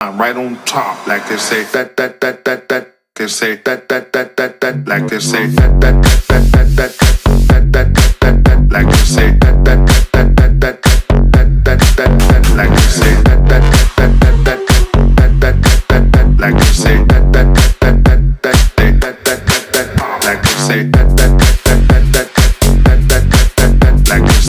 I'm right on top, like they say that. They say that, like they say that, like they say that, like they say that.